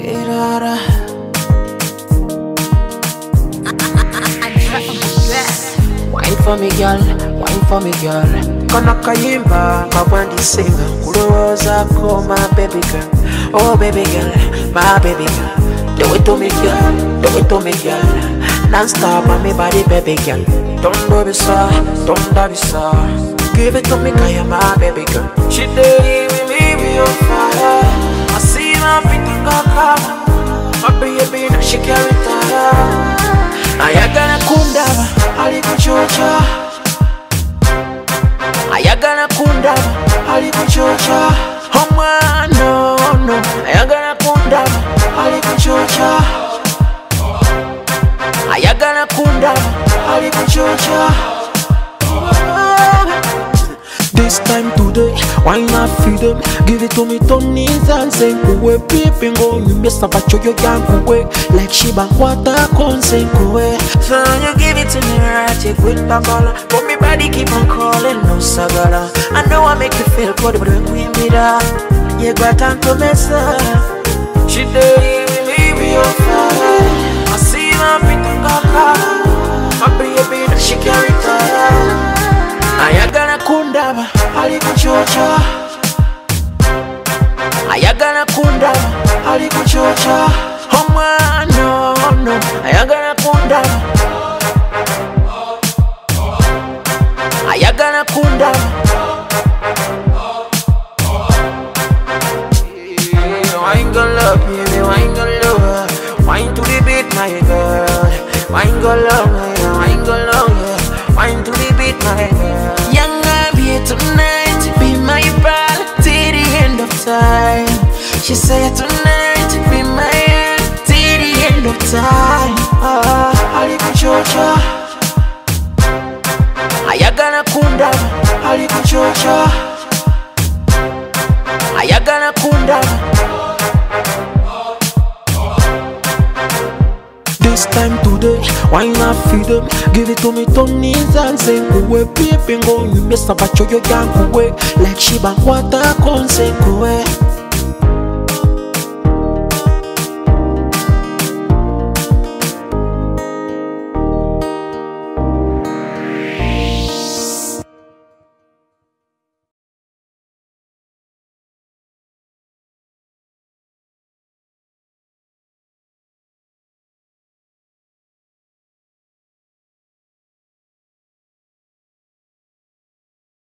Irara. Wine for me, girl. Wine for me, girl. Kana kayimba, mabandi singa. Kuloza ko, my baby girl. Oh, baby girl, my baby girl. Do it to me, girl. Do it to me, girl. Non-stop on me body, baby girl. Don't be sorry, don't be sorry. Give it to me, cause you're my baby girl. She did with me, we on fire. I see my feet in the car. My baby, now she carry tire. Ayagana kundaba, alikuchocha. Ayagana kundaba, alikuchocha. Oh man, no, no. Ayagana kundaba, alikuchocha. Ayagana kundaba, alikuchocha. This time today, why not feed them? Give it to me, Tony's and sing away. Peeping on you, miss a batch of your gang away. Like Shiba, water, consent away. So you give it to me, right? Take with Bacola. But me body keep on calling, no sagala. I know I make you feel good, but when we meet up, you got time to mess up. She did with me on fire. I see my feet in the car. My baby, she carry tire. Ayagana kundaba, alikuchocha. Ayagana kundaba, alikuchocha. Oh man, no, no. Ayagana kundaba. Ayagana kundaba. Wine gon' love, baby, wine gon' love. Wine to the beat, my girl. Wine gon' love, wine gon' love. Wine to the beat, my girl. Young I'm here tonight, be my pal till the end of time. She said tonight, be my hand till the end of time. Alikuchocha. Ayagana kundaba, alikuchocha. Ayagana kundaba. This time today, why not feed them? Give it to me, Tony's and sing away. Peeping on you, miss a batch of your gang away. Like Shiba, water, consent away.